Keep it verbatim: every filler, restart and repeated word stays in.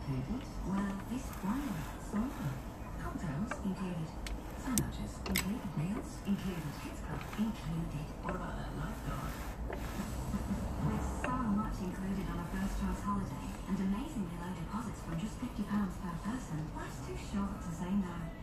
included? Well, this one, summer. Cocktails included. Sandwiches included. Meals included. Kids club included. What about that lifeguard? With so much included on a first class holiday and amazingly low deposits from just fifty pounds per person, life's too short to say no.